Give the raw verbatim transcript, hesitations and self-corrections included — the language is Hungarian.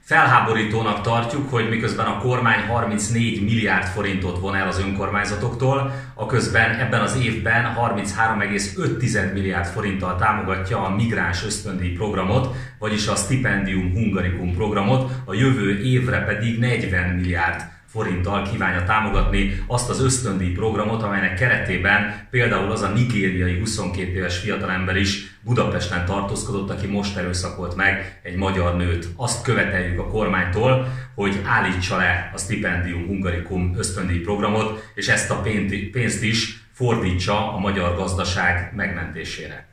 Felháborítónak tartjuk, hogy miközben a kormány harmincnégy milliárd forintot von el az önkormányzatoktól, aközben ebben az évben harminchárom egész öt milliárd forinttal támogatja a migráns ösztöndíj programot, vagyis a Stipendium Hungaricum programot, a jövő évre pedig negyven milliárd forinttal kívánja támogatni azt az ösztöndíj programot, amelynek keretében például az a nigériai huszonkét éves fiatalember is Budapesten tartózkodott, aki most erőszakolt meg egy magyar nőt. Azt követeljük a kormánytól, hogy állítsa le a Stipendium Hungaricum ösztöndíj programot, és ezt a pénzt is fordítsa a magyar gazdaság megmentésére.